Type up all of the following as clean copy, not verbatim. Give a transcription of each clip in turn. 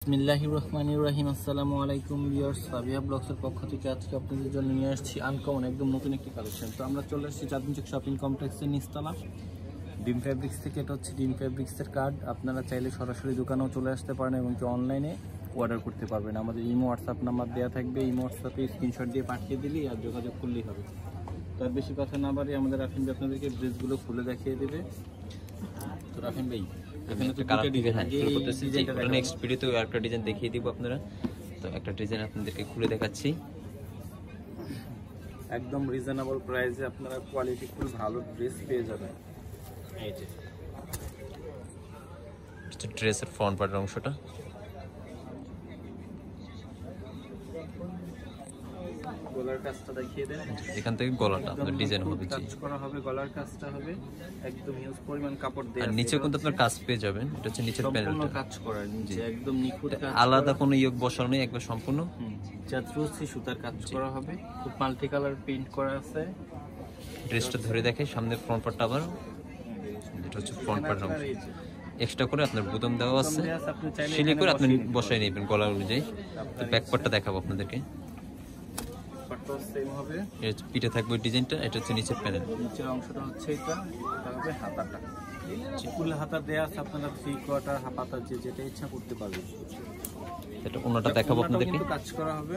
বিসমিল্লাহির রহমানির রহিম। আসসালামু আলাইকুম ভিউয়ার্স, সাবিয়া ব্লগসের পক্ষ থেকে আজকে আপনাদের জন্য নিয়ে আসছি আনকমন একদম নতুন একটি কালেকশন। তো আমরা চলে আসছি চাঁদনী শপিং কমপ্লেক্সের নিচতলা ডিম ফ্যাব্রিক্স থেকে। এটা হচ্ছে ডিম ফ্যাব্রিক্সের কার্ড। আপনারা চাইলে সরাসরি দোকানেও চলে আসতে পারেন এবং কি অনলাইনে অর্ডার করতে পারবেন। আমাদের ইমো হোয়াটসঅ্যাপ নাম্বার দেওয়া থাকবে, ইমো হোয়াটসঅ্যাপে স্ক্রিনশট দিয়ে পাঠিয়ে দিলেই আর যোগাযোগ করলেই হবে। তার বেশি কথা না বাড়ি আমাদের রাফিন ভাই আপনাদেরকে ড্রেসগুলো খুলে দেখিয়ে দেবে। তো রাফিন ভাই নেক্সট ভিডিওতে একটা ডিজাইন দেখিয়ে দিব আপনারা। তো একটা ডিজাইন আপনাদেরকে খুলে দেখাচ্ছি। একদম রিজনেবল প্রাইসে আপনারা কোয়ালিটি ফুল ভালো ড্রেস পেয়ে যাবেন। এই যে ড্রেসের ফ্রন্ট পার্টের অংশটা গলার কাজটা দেখিয়ে দেন। এখান থেকে গলাটা আপনার ডিজাইন হবে, কাজ করা হবে, গলার কাজটা হবে একদম হিউজ পরিমাণ কাপড় দেয়া আর নিচে কিন্তু আপনার কাজ পেয়ে যাবেন। এটা হচ্ছে নিচের প্যানেলটা কাজ করা, নিচে একদম নিখুঁত কাজ, আলাদা কোনো ইয়োগ বসানো নেই, একবার সম্পূর্ণ জাদ্রুসি সুতার কাজ করা হবে। খুব মাল্টি কালার প্রিন্ট করা আছে। ড্রেসটা ধরে দেখে সামনে ফ্রন্ট পার্টটা আবার এটা হচ্ছে ফ্রন্ট পার্টের অংশ। এক্সট্রা করে আপনার বুতাম দেওয়া আছে, সিলি করে আপনি বসায় নেবেন গলা অনুযায়ী। তো ব্যাক পার্টটা দেখাবো আপনাদেরকে। সেম হবে, পিঠে থাকবে ডিজাইনটা। এটা হচ্ছে নিচের প্যানেল, নিচের অংশটা হচ্ছে এটা হবে হাতাটা। ফুল হাতা দেয়া আছে, আপনারা 3/4 হাতা যেটা ইচ্ছা করতে পারবেন। এটা ওনাটা দেখাবো আপনাদেরকে, কাজ করা হবে।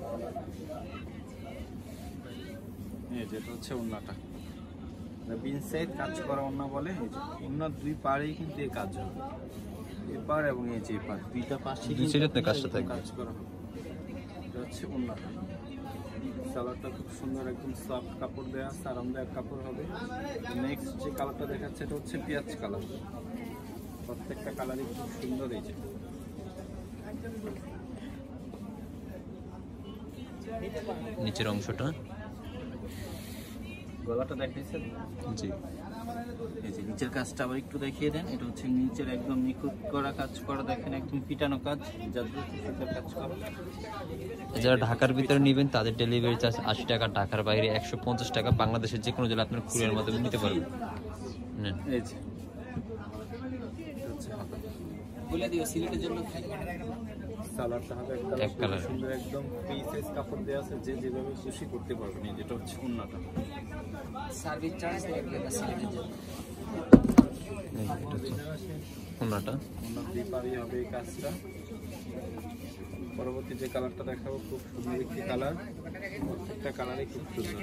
এই যেটা হচ্ছে ওন্নাটা, বিন সাইড কাজ করা ওন্না বলে। এই যে ওন্নার দুই পাড়েই কিন্তু এই কাজ হবে, এই পাড় এবং এই যে পাড়, দুইটা পাশে দুই সাইডে কাজটা থাকবে, কাজ করা হবে। এটা হচ্ছে ওন্নাটা। কালারটা খুব সুন্দর, একদম সফট কাপড় দেওয়া আছে, আরামদায়ক কাপড় হবে। নেক্সট যে কালারটা দেখাচ্ছে এটা হচ্ছে পেঁয়াজ কালার। প্রত্যেকটা কালারই খুব সুন্দর। এই যে নিচের অংশটা গলাটা দেখাইছেন জি। এই যে নিচের কাজটা আবার একটু দেখিয়ে দেন। এটা হচ্ছে নিচের একদম নিখুঁত করা কাজ করা, দেখেন একদম পিটানো কাজ, জাদ্রুসির কাজ করা। যারা ঢাকার ভিতরে নেবেন তাদের ডেলিভারি চার্জ 80 টাকা, ঢাকার বাইরে 150 টাকা। বাংলাদেশের যে কোনো জেলা আপনার কুরিয়ার মাধ্যমে নিতে পারবেন। এই যে বলে দিও সিলেটের জন্য সালোয়ারটা হবে এক কালার সুন্দর, একদম ফ্রি সাইজ কাপড় দেওয়া আছে, যে যেভাবে খুশি করতে পারবেন। এই যেটা হচ্ছে ওন্নাটা, সার্ভিস চার্জ লাগবে না সিলেটের জন্য। ওন্নাটা ওন্না দুই পাড়ি হবে এই কাজটা। পরবর্তী যে কালারটা দেখাবো খুব সুন্দর একটি কালার, প্রত্যেকটা কালারই খুব সুন্দর।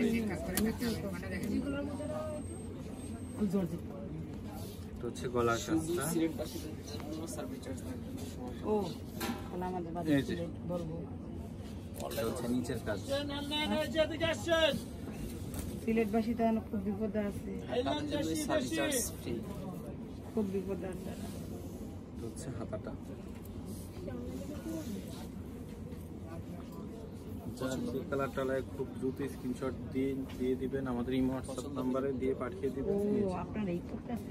এটা হচ্ছে গলার কাজটা। নিচের কাজ সিলেটবাসী তো খুব বিপদে আছে, খুব বিপদে আছে। হচ্ছে হাতাটা। কালারটা খুব দ্রুত স্ক্রিনশট দিয়ে দিবেন, আমাদের ইমো হোয়াটসঅ্যাপ নাম্বারে দিয়ে পাঠিয়ে দিবেন। আপনার এই করতেছে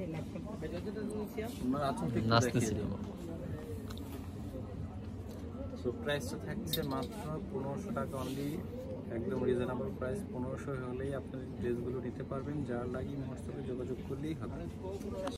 তো প্রাইসটা থাকছে মাত্র 1500 টাকা অনলি, একদম রিজনেবল প্রাইস। 1500 হলেই আপনি ড্রেসগুলো নিতে পারবেন। যার লাগে হোয়াটসঅ্যাপে যোগাযোগ করলেই হবে।